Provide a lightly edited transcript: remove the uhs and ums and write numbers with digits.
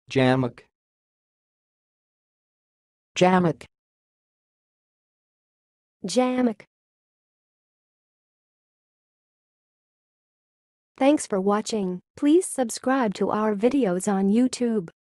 jamoke, jamoke, jamoke. Thanks for watching. Please subscribe to our videos on YouTube.